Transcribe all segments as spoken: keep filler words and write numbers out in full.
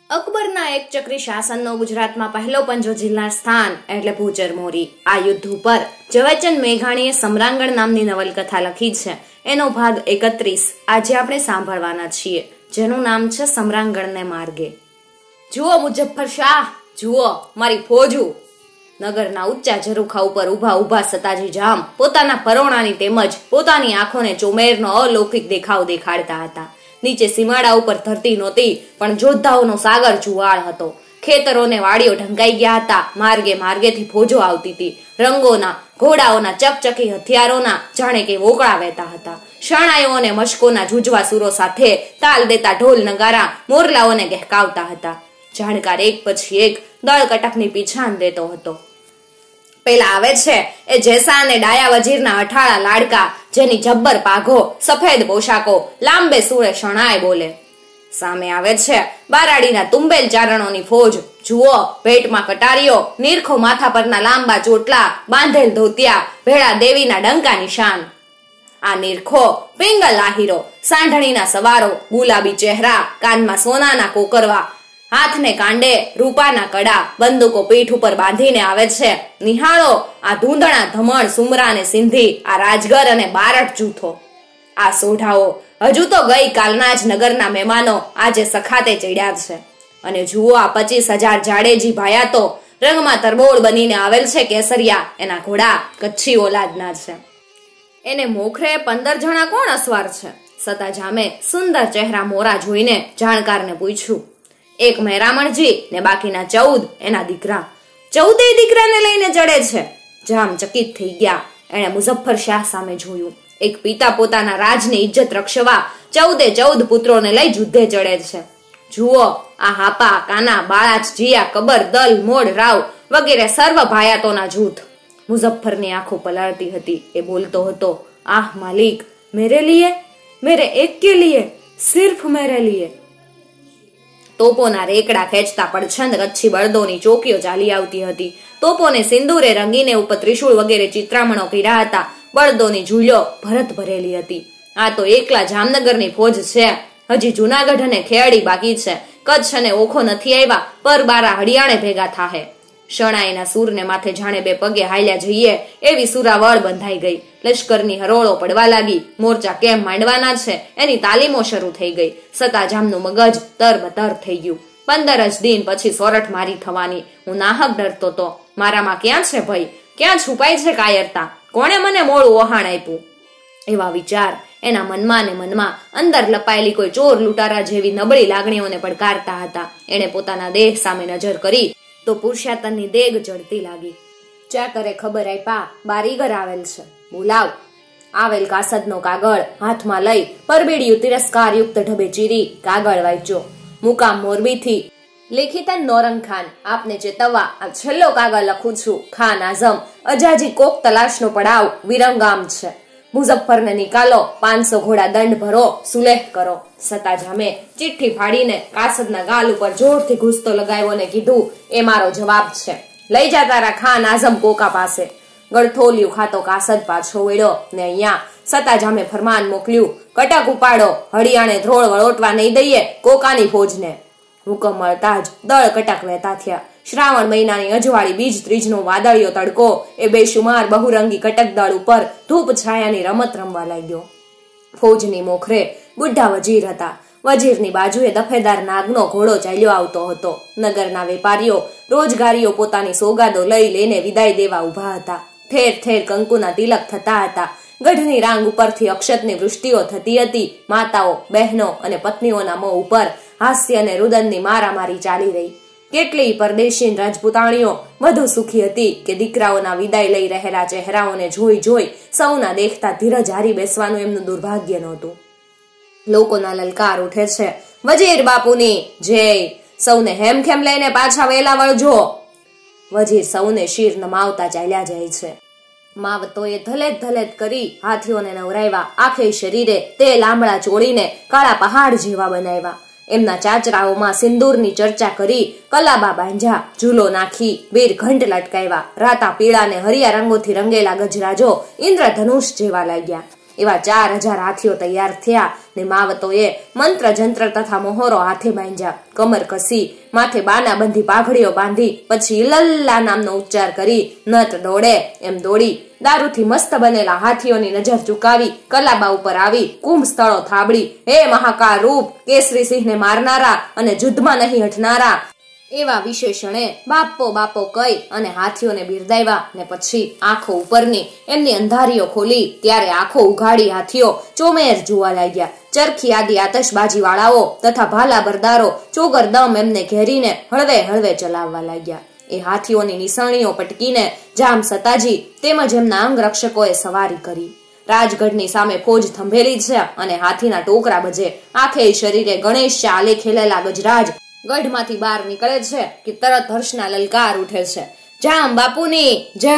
અકબરના એક ચક્રી શાસનનો ગુજરાતમાં પહેલો પંજો જિલ્લા સ્થાન એટલે ભૂચર મોરી. આ યુદ્ધ ઉપર ઝવેરચંદ મેઘાણીએ સમરાંગણ નામની નવલકથા લખી છે. એનો ભાગ એકત્રીસ આજે આપણે સાંભળવાના છીએ, જેનું નામ છે સમરાંગણને માર્ગે. જુઓ મુઝફ્ફર શાહ, જુઓ મારી ફોજુ. નગરના ઊંચા ઝરૂખા ઉપર ઉભા ઉભા સતાજી જામ પોતાના પરોણાની તેમજ પોતાની આંખોને ચોમેરનો અલૌકિક દેખાવ દેખાડતા હતા. નીચે સીમાડા ઉપર ધરતી નહોતી, પણ યોદ્ધાઓનો સાગર જુવાળ હતો. ખેતરોને વાડીઓ ઢંકાઈ ગયા હતા. માર્ગે માર્ગેથી ફોજો આવતી હતી. રંગોના, ઘોડાઓના, ચકચકી હથિયારોના જાણે કે વોકળા વહેતા હતા. શરણાઈઓ અને મશકોના જુજવા સુરો સાથે તાલ દેતા ઢોલ નગારા મોરલાઓને ગહેકાવતા હતા. જાણકાર એક પછી એક દળ કટકની પીછાણ દેતો હતો. પેલા આવે છે એ જેસા અને ડાયા વજીરના અઠાળા લાડકા, જેની જબ્બર પાઘો, સફેદ પોશાકો, લાંબે સુળે શણાય બોલે. સામે આવે છે બારાડીના તુંબેલ ચારણોની ફોજ. જુઓ, પેટમાં કટારીઓ, નીરખો માથા પરના લાંબા ચોટલા, બાંધેલ ધોતિયા, ભેળા દેવીના ડંકા નિશાન. આ નીરખો પિંગલ લાહીરો, સાંઢણીના સવારો, ગુલાબી ચહેરા, કાનમાં સોનાના કોકરવા, હાથને કાંડે રૂપાના કડા, બંદૂકો પીઠ ઉપર બાંધીને આવે છે. નિહાળો આ ધૂંધણા ધમણ સુમરા અને સિંધી, આ રાજગર અને બારટ જૂથો. આ સોઢાઓ હજુ તો ગઈ કાલના જ નગરના મહેમાનો આજે સખાતે ચડ્યા છે. અને જુઓ આ પચીસ હજાર જાડેજી ભાયાતો રંગમાં તરબોળ બનીને આવેલ છે કેસરિયા. એના ઘોડા કચ્છી ઓલાદના છે. એને મોખરે પંદર જણા કોણ અસવાર છે? સતાજામે સુંદર ચહેરા મોરા જોઈને જાણકારને પૂછ્યું. એક મહેરામણજી ને બાકીના ચૌદ એના દીકરા. ચૌદેય દીકરાને લઈને ચડે છે. જામ ચકિત થઈ ગયા. એણે મુઝફ્ફર શાહ સામે જોયું. એક પિતા પોતાના રાજની ઇજ્જત રક્ષવા ચૌદે ચૌદ પુત્રોને લઈ યુદ્ધે ચડે છે. જુઓ આ હાપા, કાના, બાળાચ, જીયા, કબર, દલ, મોડ, રાવ વગેરે સર્વ ભાયાતોના જૂથ. મુઝફ્ફરની આંખો પલાળતી હતી. એ બોલતો હતો, આહ માલિક, મેરે લીએ, મેરે એક કે લીએ, સિર્ફ મેરે લીએ. તોપોના રેકડા ખેંચતા પડછંદ કચ્છી બળદોની ચોકીઓ ચાલી આવતી હતી. તોપોને સિંદૂરે રંગીને ઉપર ત્રિશુળ વગેરે ચિત્રામણો કર્યા હતા. બળદોની ઝૂલો ભરત ભરેલી હતી. આ તો એકલા જામનગરની ફોજ છે. હજી જુનાગઢ અને ખેડી બાકી છે. કચ્છ અને ઓખો નથી આવ્યા, પર બારા હડિયાણે ભેગા થાહે. શણાઈના સૂરને માથે જાણે બે પગે હાલ્યા જઈએ એવી સુરાવળ બંધાઈ ગઈ. લશ્કરની હરોળો પડવા લાગી. મોરચા કેમ માંડવાના છે એની તાલીમો શરૂ થઈ ગઈ. સતાજામનું મગજ તરબતર થઈ ગયું. પંદર જ દિન પછી સોરઠ મારી થવાની. હું નાહક ડરતો તો. મારામાં ક્યાં છે ભય? ક્યાં છુપાય છે કાયરતા? કોણે મને મોડું વહાણ આપ્યું? એવા વિચાર એના મનમાં ને મનમાં અંદર લપાયેલી કોઈ ચોર લૂંટારા જેવી નબળી લાગણીઓને પડકારતા હતા. એણે પોતાના દેહ સામે નજર કરી તો પુરુષાતનની દેગ જડતી લાગી. ચા કરે ખબર આપ્યા, બારીગર આવેલ છે, બોલાવ. આવેલ કાસદનો કાગળ હાથમાં લઈ પરબીડિયું તિરસ્કાર યુક્ત ઢબે ચીરી કાગળ વાંચ્યો. મુકામ મોરબીથી લેખિતન નોરંગ ખાન, આપને ચેતવવા આ છેલ્લો કાગળ લખું છું. ખાન આઝમ અજાજી કોક તલાશનો પડાવ વિરંગામ છે. મુઝફ્ફરને નિકાલો, પાંચસો ઘોડા દંડ ભરો, સુલેહ કરો. સતાજામે ચિઠ્ઠી ફાડીને કાસદના ગાલ ઉપર જોરથી ઘૂસતો લગાવ્યો ને કીધું, એ મારો જવાબ છે. લઈ જા તારા ખાન આઝમ કોકા પાસે. ગળથોલિયું ખાતો કાસદ પાછો વળ્યો ને અહીંયા સતાજામે ફરમાન મોકલ્યું, કટક ઉપાડો, હડિયાણે ધ્રોળ વળોટવા નહીં દઈએ કોકાની ફોજને. હુકમ મળતા જ દળ કટક વહેતા થયા. શ્રાવણ મહિનાની અજવાળી બીજ ત્રીજનો વાદળિયો તડકો એ બેશુમાર બહુરંગી કટક દળ ઉપર ધૂપ છાયાની રમત રમવા લાગ્યો. ફોજની મોખરે બુઢા વજીર હતા. વજીરની બાજુએ દફેદાર નાગનો ઘોડો ચાલ્યો આવતો હતો. નગરના વેપારીઓ રોજગારીઓ પોતાની સોગાદો લઈ લઈને વિદાય દેવા ઉભા હતા. ઠેર ઠેર કંકુના તિલક થતા હતા. ગઢની રાંગ ઉપરથી અક્ષતની વૃષ્ટિઓ થતી હતી. માતાઓ, બહેનો અને પત્નીઓના મોં ઉપર હાસ્ય અને રુદનની મારામારી ચાલી રહી. કેટલી પરદેશી રાજપૂતાણીઓ વધુ સુખી હતી કે દીકરાઓના વિદાય લઈ રહેલા ચહેરાઓને જોઈ જોઈ સૌના દેખતા ધીરજ હારી બેસવાનું એમનું દુર્ભાગ્ય નહોતું. લોકોના લલકાર ઉઠે છે, વજીર બાપુની જય, સૌને હેમખેમ લઈને પાછા વેલા વળજો. વજીર સૌને શીર નમાવતા ચાલ્યા જાય છે. માવતોએ ધલેત ધલેત કરી હાથીઓને નવરાવ્યા. આખે શરીરે તે લાંબડા ચોળીને કાળા પહાડ જેવા બનાવ્યા. એમના ચાચરાઓમાં સિંદૂરની ચર્ચા કરી કલાબા બાંધ્યા, ઝૂલો નાખી, વીર ઘંટ લટકાવ્યા. રાતા પીળા ને હરિયા રંગોથી રંગેલા ગજરાજો ઇન્દ્રધનુષ જેવા લાગ્યા. એવા ચાર હજાર હાથીઓ તૈયાર થયા ને માવતોએ મંત્ર જંત્ર તથા મોહરો હાથે બાંધ્યા, કમર કસી, માથે બાના બંધી પાઘડીઓ બાંધી, પછી ઇલલ્લા નામનો ઉચ્ચાર કરી નટ દોડે એમ દોડી દારૂથી મસ્ત બનેલા હાથીઓની નજર ચુકાવી કલાબા ઉપર આવી કુંભ સ્થળો થાબડી, હે મહાકાળ રૂપ, કેસરી સિંહને મારનારા અને યુદ્ધમાં નહીં હટનારા એવા વિશેષણે બાપો બાપો કહી અને હાથીઓને બિરદાવ્યા ને પછી આંખો ઉપરની એમની અંધારીઓ ખોલી ત્યારે આંખો ઉઘાડી હાથીઓ ચોમેર જોવા લાગ્યા. ચરખી આદિ આતશબાજી વાળાઓ તથા ભાલા બરદારો ચોગર દમ એમને ઘેરીને હળવે હળવે ચલાવવા લાગ્યા. એ હાથીઓની નિસરણીઓ પટકીને જામ સતાજી તેમજ એમના અંગ રક્ષકોએ સવારી કરી. રાજગઢની સામે ફોજ થંભેલી છે અને હાથીના ટોકરા બજે. આખે શરીરે ગણેશ ચાલે ખેલેલા ગજરાજ ગઢમાંથી બહાર નીકળે છે કે તરત હર્ષના લલકાર ઉઠે છે. જામ બાપુની જય,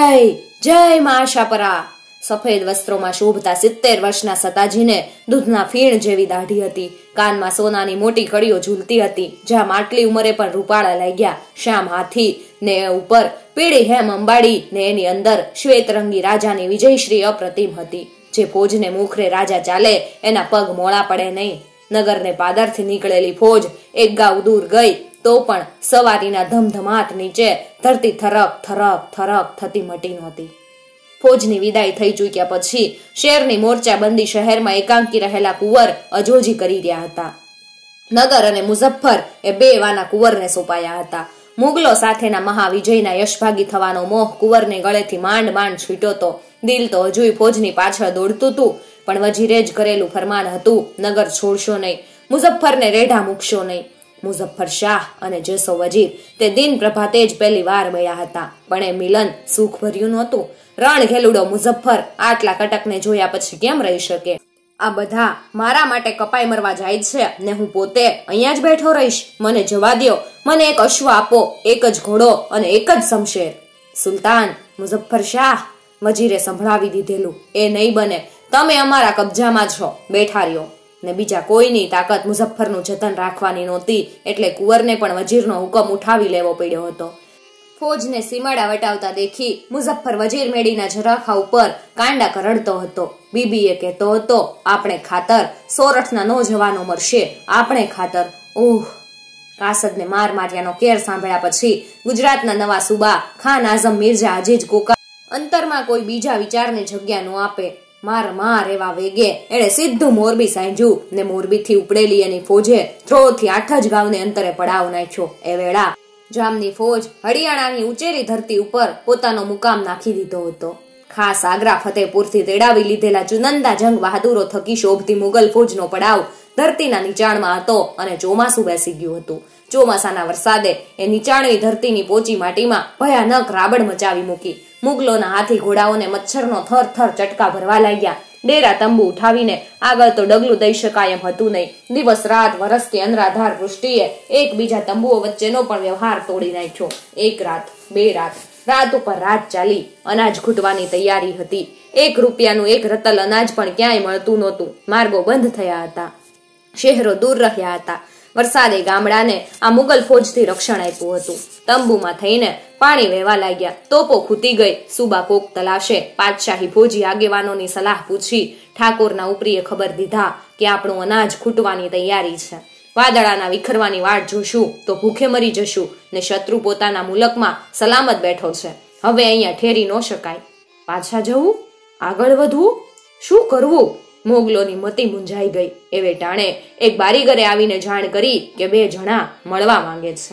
જય મા આશાપરા. સફેદ વસ્ત્રોમાં શોભતા સિત્તેર વર્ષના સતાજીને દૂધના ફીણ જેવી દાઢી હતી. કાનમાં સોનાની મોટી કડીઓ ઝૂલતી હતી. જામ આટલી ઉંમરે પણ રૂપાળા લાગ્યા. શ્યામ હાથી ને ઉપર પીળી હેમ અંબાડી ને એની અંદર શ્વેતરંગી રાજાની વિજયશ્રી અપ્રતિમ હતી. જે ફોજને મુખરે રાજા ચાલે એના પગ મોળા પડે નહીં. નગરને પાદરથી નીકળેલી ફોજ એક ગાવ દૂર ગઈ તો પણ સવારીના ધમધમાટ નીચે ધરતી થરક થરક થરક થતી મટી નહોતી. ફોજની વિદાય થઈ ચૂક્યા પછી શેરની મોરચાબંધી શહેરમાં એકાંકી રહેલા કુંવર અજોજી કરી રહ્યા હતા. નગર અને મુઝફ્ફર એ બે વાના કુંવરને સોંપાયા હતા. મુગલો સાથેના મહાવિજયના યશભાગી થવાનો મોહ કુંવરને ગળેથી માંડ માંડ છૂટ્યો તો. દિલ તો હજુય ફોજની પાછળ દોડતું હતું, પણ વજીરે જ કરેલું ફરમાન હતું, નગર છોડશો નહીં, મુઝફ્ફરને રેઢા મૂકશો નહીં. મુઝફ્ફર શાહ અને જેસો વજીર તે દિન પ્રભાતે જ પહેલી વાર મળ્યા હતા, પણ એ મિલન સુખ ભર્યું નહોતું. રણ ઘેલુડો મુઝફ્ફર આટલા કટકને જોયા પછી કેમ રહી શકે? આ બધા મારા માટે કપાઈ મરવા જાય છે ને હું પોતે અહીંયા જ બેઠો રહીશ? મને જવા દ્યો, મને એક અશ્વ આપો, એક જ ઘોડો અને એક જ શમશેર. સુલતાન મુઝફ્ફર શાહ, વજીરે સંભળાવી દીધેલું, એ નહીં બને, તમે અમારા કબજામાં છો, બેઠા રહ્યો. ને બીજા કોઈની તાકાત મુઝફ્ફરનું જતન રાખવાની નહોતી, એટલે કુંવરને પણ વજીરનો હુકમ ઉઠાવી લેવો પડ્યો હતો. ફોજને સીમાડા વટાવતા દેખી મુઝફ્ફર વજીર મેડીના જરાખા ઉપર કાંડા કરડતો હતો. બીબીએ કહેતો હતો, આપણે ખાતર સોરઠના નો જવાનો મરશે, આપણે ખાતર. ઓહ! કાસદને માર માર્યાનો કેર સાંભળ્યા પછી ગુજરાતના નવા સુબા ખાન આઝમ મિર્ઝા અજીજ કોકા અંતરમાં કોઈ બીજા વિચારને જગ્યા ન આપે. માર માર એવા વેગે એણે સીધું મોરબી સાંજ્યું ને મોરબીથી ઉપડેલી એની ફોજે થ્રોથી આઠ જ ગામને અંતરે પડાવ નાખ્યો. એ વેળા જામની ફોજ હરિયાણાની ઉચેરી ધરતી ઉપર પોતાનો મુકામ નાખી દીધો હતો. ખાસ આગ્રા ફતેપુરથી તેડાવી લીધેલા ચુનંદા જંગ બહાદુરો થકી શોભતી મુગલ ફોજનો પડાવ ધરતીના નીચાણમાં હતો અને ચોમાસું બેસી ગયું હતું. ચોમાસાના વરસાદે એ નીચાણવી ધરતીની પોચી માટીમાં ભયાનક રાબડ મચાવી મૂકી. મુગલોના હાથી ઘોડાઓને મચ્છરનો થર થર ચટકા ભરવા લાગ્યા. ડેરા તંબુ ઉઠાવીને આગળ તો ડગલું દઈ શકાય એમ હતું નહીં. દિવસ રાત વરસતી અનરાધાર વૃષ્ટિએ એકબીજા તંબુઓ વચ્ચેનો પણ વ્યવહાર તોડી નાખ્યો. એક રાત, બે રાત, રાત ઉપર રાત ચાલી. અનાજ ખૂટવાની તૈયારી હતી. એક રૂપિયાનું એક રતલ અનાજ પણ ક્યાંય મળતું નહોતું. માર્ગો બંધ થયા હતા, શહેરો દૂર રહ્યા હતા. વરસાદે ગામડાને આ મુગલ ફોજથી રક્ષણ આપ્યું હતું. તંબુમાં થઈને પાણી વહેવા લાગ્યા. તોપો ખૂટી ગઈ. સુબા કોક તલાશે પાતશાહી ફોજી આગેવાનોની સલાહ પૂછી ઠાકોરના ઉપરીએ ખબર દીધા કે આપણું અનાજ ખૂટવાની તૈયારી છે. વાદળાના વિખરવાની વાટ જોશું તો ભૂખે મરી જશું ને શત્રુ પોતાના મુલકમાં સલામત બેઠો છે. હવે અહીંયા ઠેરી ન શકાય. પાછા જવું? આગળ વધવું? શું કરવું? મોગલોની મતી મૂંઝાઈ ગઈ. એવે ટાણે એક બારીગરે આવીને જાણ કરી કે બે જણા મળવા માંગે છે.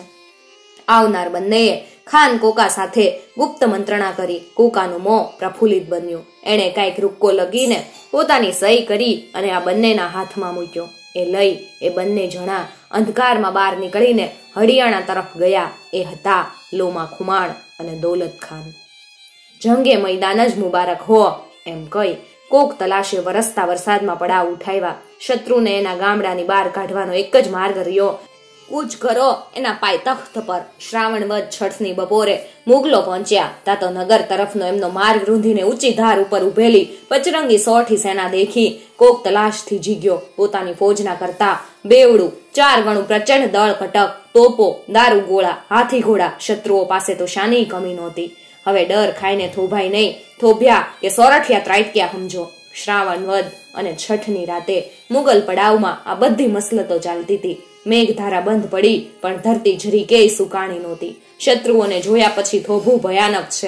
આવનાર બંનેએ ખાન કોકા સાથે ગુપ્ત મંત્રણા કરી. કોકાનું મોં પ્રફુલ્લિત બન્યું. એણે કાંઈક રૂક્કો લગીને પોતાની સહી કરી અને આ બંનેના હાથમાં મૂક્યો. એ લઈ એ બંને જણા અંધકારમાં બહાર નીકળીને હરિયાણા તરફ ગયા. એ હતા લોમા ખુમાણ અને દૌલત ખાન. જંગે મેદાન જ મુબારક હો એમ કહી કોક તલાશે વરસતા વરસાદમાં પડાવ ઉઠાવ્યા. શત્રુને એના ગામડાની બહાર કાઢવાનો એક જ માર્ગ રહ્યો. કૂચ કરો એના પાય તખ્ત પર. શ્રાવણ વદ છઠની બપોરે મુગલો પહોંચ્યા તા તો નગર તરફનો એમનો માર્ગ રૂંધીને ઊંચી ધાર ઉપર ઉભેલી પચરંગી સોઠી સેના દેખી કોક તલાશથી જીગ્યો. પોતાની ફોજના કરતા બેવડું ચાર ગણું પ્રચંડ દળ કટક, તોપો, દારૂ ગોળા, હાથી ઘોડા. શત્રુઓ પાસે તો શાની કમી નહોતી. હવે ડર ખાઈને થોભાઈ નહીં, થોભ્યા કે સોરઠિયા ત્રાટક્યા સમજો. શ્રાવણ વદ અને છઠની રાતે મુગલ પડાવમાં આ બધી મસલતો ચાલતી હતી. મેઘધારા બંધ પડી પણ ધરતી જરી કેય સુકાણી નહોતી. શત્રુઓને જોયા પછી થોભું ભયાનક છે.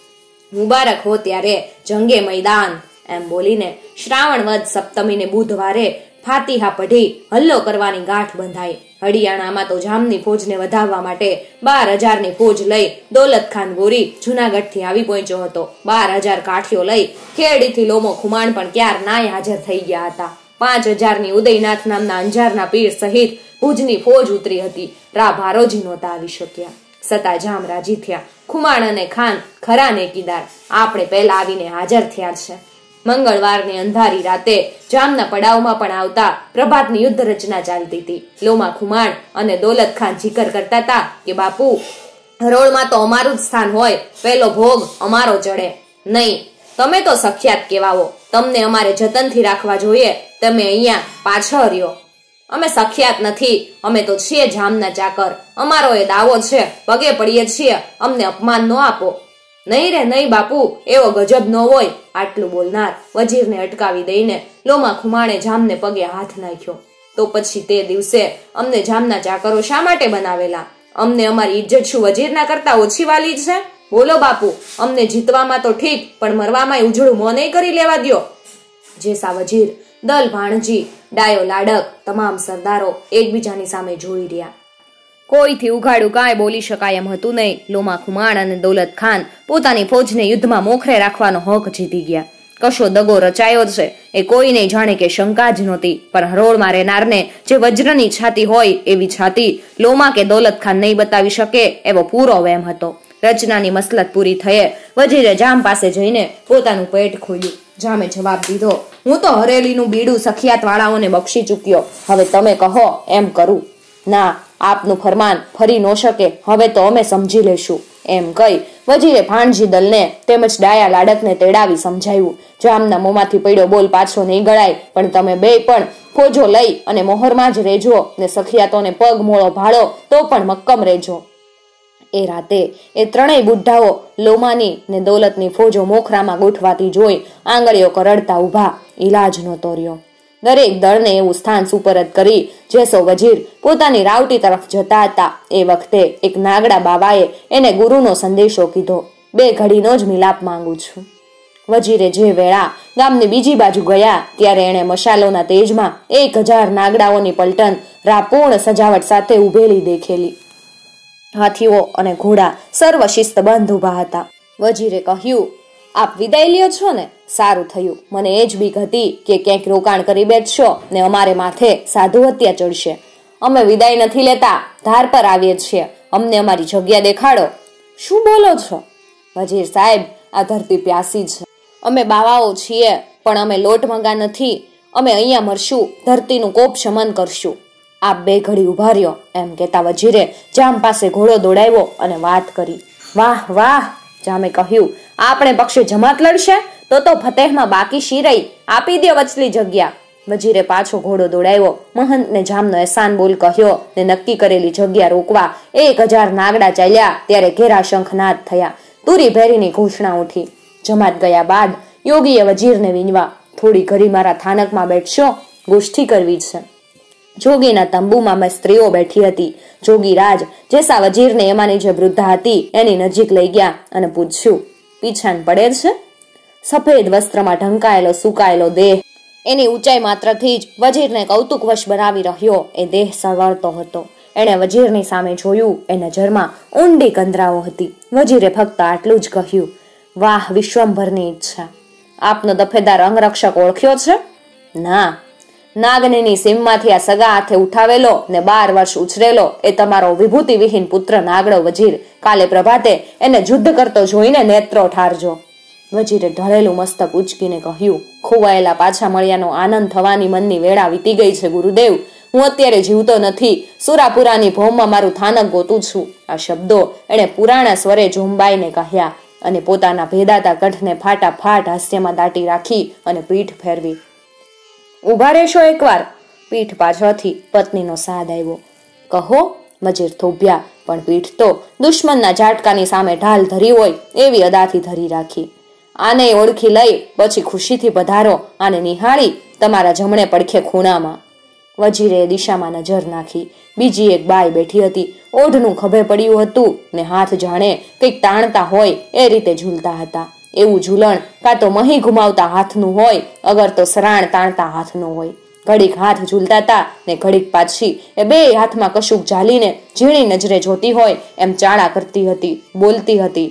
મુબારક હો ત્યારે જંગે મેદાન એમ બોલીને શ્રાવણ વદ સપ્તમીને બુધવારે ફાતિહા પઢી હલ્લો કરવાની ગાંઠ બંધાઈ. હરિયાણામાં તો જામની ફોજને વધાવવા માટે બાર હજારની ફોજ લઈ દોલત ખાન ગોરી જુનાગઢથી આવી પહોંચ્યો હતો. બાર હજાર કાઠીઓ લઈ ખેડીથી લોમો ખુમાણ પણ ક્યાર નાય હાજર થઈ ગયા હતા. પાંચ હજારની ઉદયનાથ નામના અંજારના પીર સહિત ભુજની ફોજ ઉતરી હતી. રા ભારોજી નહોતા આવી શક્યા. સતા જામ રાજી થયા. ખુમાણ અને ખાન ખરા નેકીદાર આપણે પહેલા આવીને હાજર થયા છે. મંગળવારની અંધારી રાતે જામના પડાવમાં પણ આવતા પ્રભાતની યુદ્ધ રચના ચાલતી હતી. લોમા ખુમાણ અને દોલત ખાન જીકર કરતા હતા કે બાપુ હરોળમાં તો અમારું જ સ્થાન હોય, પેલો ભોગ અમારો ચડે. નહીં, તમે તો સખ્યાત કેવાઓ, તમને અમારે જતનથી રાખવા જોઈએ. તમે અહીંયા પાછળ રહ્યો. અમે સખ્યાત નથી, અમે તો છીએ જામના ચાકર. અમારો એ દાવો છે, પગે પડીએ છીએ, અમને અપમાન ન આપો. નહીં રે નહીં બાપુ, એવો ગજબ ન હોય. આટલું બોલનાર વજીરને અટકાવી દઈને લોમા ખુમાણે જામને પગે હાથ નાખ્યો. તો પછી તે દિવસે અમને જામના ચાકરો શા માટે બનાવેલા? અમને અમારી ઇજ્જત શું વજીરના કરતા ઓછી વાલી છે? બોલો બાપુ, અમને જીતવામાં તો ઠીક, પણ મરવામાં ઉજળું મોં નહીં કરી લેવા દ્યો. જેસા વજીર, દલ ભાણજી, ડાયો લાડક તમામ સરદારો એકબીજાની સામે જોઈ રહ્યા. કોઈથી ઉઘાડું કાંઈ બોલી શકાય એમ હતું નહીં. લોમા ખુમાણ અને દોલત ખાન પોતાની ફોજને યુદ્ધમાં મોખરે રાખવાનો હક જીતી ગયા. કશો દગો રચાયો છે એ કોઈને જાણે કે શંકા જ નહોતી. પણ હરોળમાં રહેનારને જે વજ્રની છાતી હોય એવી છાતી લોમા કે દોલત ખાન નહીં બતાવી શકે એવો પૂરો વહેમ હતો. રચનાની મસલત પૂરી થયે વજીરે જામ પાસે જઈને પોતાનું પેટ ખોલ્યું. જામે જવાબ દીધો, હું તો હરેલીનું બીડું સખિયાત વાળાઓને બક્ષી ચૂક્યો. હવે તમે કહો એમ કરું. ના, આપનું ફરમાન ફરી ન શકે, હવે તો અમે સમજી લેશું એમ કહી વજીરે ભાણજી દલને તેમજ ડાયા લાડકને તેડાવી સમજાવ્યું. જામના મોંમાંથી પડ્યો બોલ પાછો નહીં ગળાય, પણ તમે બે પણ ફોજો લઈ અને મોહરમાં જ રહેજો ને સખિયાતોને પગ મોળો ભાળો તો પણ મક્કમ રહેજો. એ રાતે એ ત્રણેય બુઢ્ઢાઓ લોમાની ને દોલતની ફોજો મોખરામાં ગોઠવાતી જોઈ આંગળીઓ કરડતા ઊભા. ઈલાજ નહોતો રહ્યો. દરેક દળને એવું સ્થાન સુપરત કરી જેસો વજીર પોતાની રાવટી તરફ જતા હતા. એ વખતે એક નાગડા બાવાએ એને ગુરુનો સંદેશો કીધો, બે ઘડીનો જ મિલાપ માંગુ છું. વજીરે જે વેળા ગામની બીજી બાજુ ગયા ત્યારે એણે મશાલોના તેજમાં એક હજાર નાગડાઓની પલટન રાપૂર્ણ સજાવટ સાથે ઉભેલી દેખેલી. હાથીઓ અને ઘોડા સર્વ શિસ્તબંધ ઉભા હતા. વજીરે કહ્યું, આપ વિદાય લ્યો છો ને? સારું થયું. મને એ જ બીક હતી કે ક્યાંક રોકાણ કરી બેઠશો ને અમારે માથે સાધુ હત્યા ચડશે. અમે વિદાય નથી લેતા, ધાર પર આવીએ છીએ. અમને અમારી જગ્યા દેખાડો. શું બોલો છો? વજીર સાહેબ, આ ધરતી પ્યાસી છે. અમે બાવાઓ છીએ, પણ અમે લોટ મંગા નથી. અમે અહીંયા મરશું, ધરતીનું કોપ શમન કરશું. આપ બે ઘડી ઉભા રહ્યો એમ કહેતા વજીરે જામ પાસે ઘોડો દોડાવ્યો અને વાત કરી. વાહ વાહ, જામે કહ્યું, આપણે પક્ષે જમાત લડશે તો તો ફતેહમાં બાકી શી રહી? આપી દે વચલી જગ્યા. વજીરે પાછો ઘોડો દોડાવ્યો. મહંતને જામનો એહસાન બોલ કહ્યો ને નક્કી કરેલી જગ્યા રોકવા એક હજાર નાગડા ચાલ્યા ત્યારે ઘેરા શંખનાદ થયા. તુરી ભેરીની ઘોષણા ઉઠી. જમાત ગયા બાદ યોગીએ વજીરને વિનવા, થોડી ઘડી મારા થાનકમાં બેઠશો, ગોષ્ઠી કરવી છે. જોગીના તંબુમાં મેં સ્ત્રીઓ બેઠી હતી. જોગી રાજ જેસા વજીરને એમાંની જે વૃદ્ધા હતી એની નજીક લઈ ગયા અને પૂછ્યું, પીછાન પડે છે? સફેદ વસ્ત્રમાં ઢંકાયેલો સુકાયેલો દેહ એની ઊંચાઈ માત્રથી જ વજીરને કૌતુકવશ બનાવી રહ્યો એ દેહ સળવળતો હતો. એણે વજીરની સામે જોયું. એ નજરમાં ઊંડી કંદરાઓ હતી. વજીરે ફક્ત આટલું જ કહ્યું, વાહ વિશ્વંભરની ઈચ્છા. આપનો દફેદાર અંગરક્ષક ઓળખ્યો છે? ના. નાગનીની સીમમાંથી આ સગા હાથે ઉઠાવેલો ને બાર વર્ષ ઉછરેલો એ તમારો વિભૂતિ વિહીન પુત્ર નાગડો વજીર. કાલે પ્રભાતે એને યુદ્ધ કરતો જોઈને નેત્રો ઠારજો. વજીરે ઢળેલું મસ્તક ઉચકીને કહ્યું, ખોવાયેલા પાછા મળ્યાનો આનંદ થવાની મનની વેળા વીતી ગઈ છે ગુરુદેવ. હું અત્યારે જીવતો નથી. સુરાપુરાની ભૌમમાં મારું થાનક ગોતું છું. આ શબ્દો એણે પુરાણા સ્વરે ઝુંબાઈને કહ્યા અને પોતાના ભેદાતા કંઠને ફાટા ફાટ હાસ્યમાં દાટી રાખી અને પીઠ ફેરવી. ઉભા રહેશો એકવાર? પીઠ પાછળથી પત્નીનો સાદ આવ્યો. કહો. વજીર થોભ્યા, પણ પીઠ તો દુશ્મનના ઝાટકાની સામે ઢાલ ધરી હોય એવી અદાથી ધરી રાખી. આને ઓળખી લઈ પછી ખુશીથી પધારો અને નિહાળી તમારા જમણે પડખે ખૂણામાં. વજીરે દિશામાં નજર નાખી. બીજી એક બાઈ બેઠી હતી. ઓઢનું ખભે પડ્યું હતું ને હાથ જાણે કંઈક તાણતા હોય એ રીતે ઝૂલતા હતા. એવું ઝૂલણ કાં તો મહી ઘુમાવતા હાથનું હોય અગર તો સરાણ તાણતા હાથનું હોય. ઘડીક હાથ ઝૂલતા હતા ને ઘડીક પાછી એ બે હાથમાં કશુંક ઝાલીને ઝીણી નજરે જોતી હોય એમ ચાળા કરતી હતી, બોલતી હતી.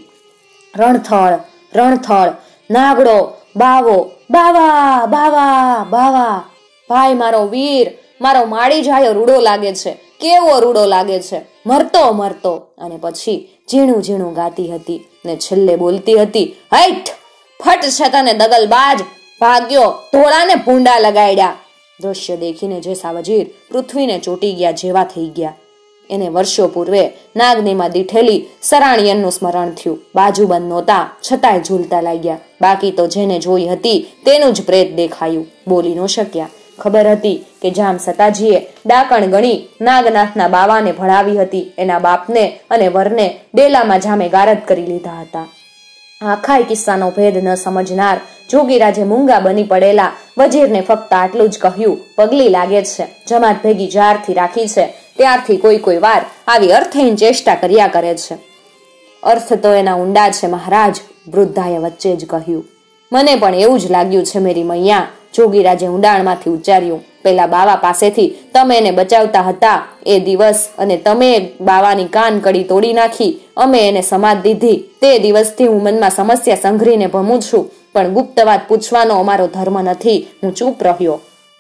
રણથળ રણથળ, નાગડો, બાવો, બાવા બાવા બાવા. ભાઈ મારો વીર, મારો માળી જાયો રૂડો લાગે છે, કેવો રૂડો લાગે છે, મરતો મરતો. અને પછી ઝીણું ઝીણું ગાતી હતી ને છેલ્લે બોલતી હતી, હૈઠ ફટ છે તને દગલબાજ, ભાગ્યો ધોળાને ભૂંડા લગાડ્યા. દ્રશ્ય દેખીને જેસા વજીર પૃથ્વીને ચોટી ગયા જેવા થઈ ગયા. એને વર્ષો પૂર્વે નાગનીમાં દીઠેલી સરાણિયનનું સ્મરણ થયું. બાજુબંધ નહોતા છતાંય ઝૂલતા લાગ્યા. બાકી તો જેને જોઈ હતી તેનું જ પ્રેત દેખાયું. બોલી ન શક્યા. ખબર હતી કે જામ સતાજીએ ડાકણ ગણી નાગનાથના બાવાને ભણાવી હતી. એના બાપને અને વરને ડેલામાં જામે ગારદ કરી લીધા હતા. આખાય કિસ્સાનો ભેદ ન સમજનાર જોગીરાજે મૂંગા બની પડેલા વજીરને ફક્ત આટલું જ કહ્યું, પગલી લાગે છે, જમાત ભેગી જ્યારથી રાખી છે ત્યારથી કોઈ કોઈ વાર આવી અર્થહીન ચેષ્ટા કર્યા કરે છે. અર્થ તો એના ઊંડા છે મહારાજ, વૃદ્ધાએ વચ્ચે જ કહ્યું. મને પણ એવું જ લાગ્યું છે મેરી મૈયા, જોગીરાજે ઊંડાણમાંથી ઉચ્ચાર્યું. પેલા બાવા પાસેથી તમે એને બચાવતા હતા એ દિવસ અને તમે બાવાની કાન કડી તોડી નાખી, અમે એને સમાધ દીધી તે દિવસથી હું મનમાં સમસ્યા સંઘરીને ભમું છું, પણ ગુપ્ત વાત પૂછવાનો અમારો ધર્મ નથી. હું ચૂપ રહ્યો.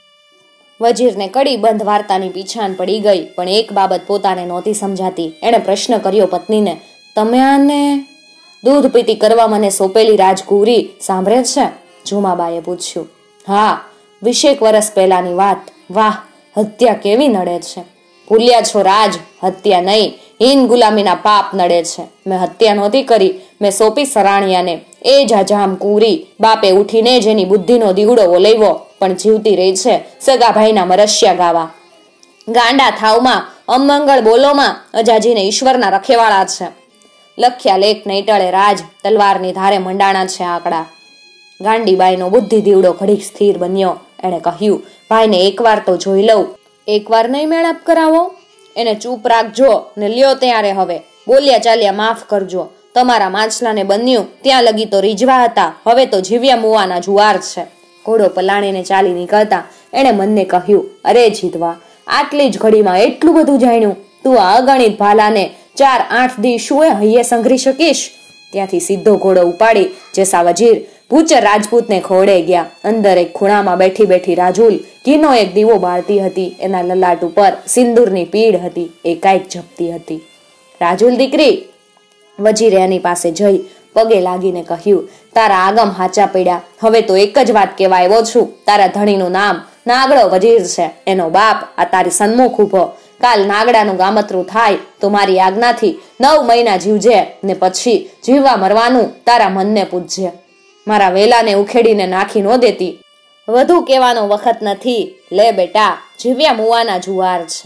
વજીરને કડી બંધ વાર્તાની પીછાન પડી ગઈ, પણ એક બાબત પોતાને નહોતી સમજાતી. એણે પ્રશ્ન કર્યો પત્નીને, તમે આને દૂધ પીતી કરવા મને સોંપેલી રાજકુંવરી સાંભળે છે? ઝુમાબાએ પૂછ્યું. હા, વીસેક વર્ષ પહેલાની વાત. વાહ, હત્યા કેવી નડે છે. ભૂલ્યા છો રાજ, હત્યા નહીં, હિન ગુલામીના પાપ નડે છે. મેં હત્યા નહોતી કરી, મેં સોંપી સરાણિયાને. એ જ જામ કુંવરી બાપે ઉઠીને જ એની બુદ્ધિનો દીવડો ઓલવ્યો, પણ જીવતી રહી છે સગાભાઈના મરસ્યા ગાવા. ગાંડા થાવમાં, અમંગળ બોલોમાં અજાજીને ઈશ્વરના રખેવાળા છે. લખ્યા લેખ નહીં ટળે રાજ, તલવારની ધારે મંડાણા છે આંકડા. ગાંડીબાઈનો બુદ્ધિ દીવડો ઘડીક સ્થિર બન્યો. એણે કહ્યું, ભાઈને એકવાર તો જોઈ લઉં. એકવાર નહીં મેળાપ કરાવો? એને ચૂપ રાખજો ને લ્યો ત્યારે હવે. બોલ્યા ચાલ્યા માફ કરજો. તમારા માછલાને બન્યું ત્યાં લગી તો રીઝવા હતા, હવે તો જીવ્યા મુવાના જુવાર છે. ઘોડો પલાણીને ચાલી નીકળતા એણે મનને કહ્યું, અરે જીતવા, આટલી જ ઘડીમાં એટલું બધું જાણ્યું. તું આ અગણિત ભાલાને ચાર આઠ દી શું એ હૈયે સંઘરી શકીશ? ત્યાંથી સીધો ઘોડો ઉપાડી જેસા વજીર ભૂચર રાજપૂતને ખોડે ગયા. અંદર એક ખૂણામાં બેઠી બેઠી રાજુલ ઘીનો એક દીવો બાળતી હતી. એના લલાટ ઉપર સિંદૂરની પીડ હતી. એ કાંઈક જપતી હતી. રાજુલ દીકરી, વજીરે એની પાસે જઈ પગે લાગીને કહ્યું, તારા આગમ હાચા પડ્યા. હવે તો એક જ વાત કહેવા આવ્યો છું. તારા ધણીનું નામ નાગડો વજીર છે. એનો બાપ આ તારી સન્મુખ ઉભો. કાલ નાગડાનું ગામતરું થાય તો મારી આજ્ઞાથી નવ મહિના જીવજે ને પછી જીવવા મરવાનું તારા મનને પૂછજે. મારા વેલાને ઉખેડીને નાખી ન દેતી. વધુ કહેવાનો વખત નથી. લે બેટા, જીવ્યા મુવાના જુવાર છે.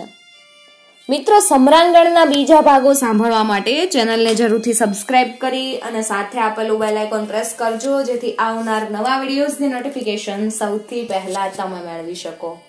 મિત્રો, સમરાંગણના બીજા ભાગો સાંભળવા માટે ચેનલને જરૂરથી સબસ્ક્રાઇબ કરી અને સાથે આપેલું બેલ આઇકોન પ્રેસ કરજો, જેથી આવનાર નવા વિડીયોઝની નોટિફિકેશન સૌથી પહેલા તમે મેળવી શકો.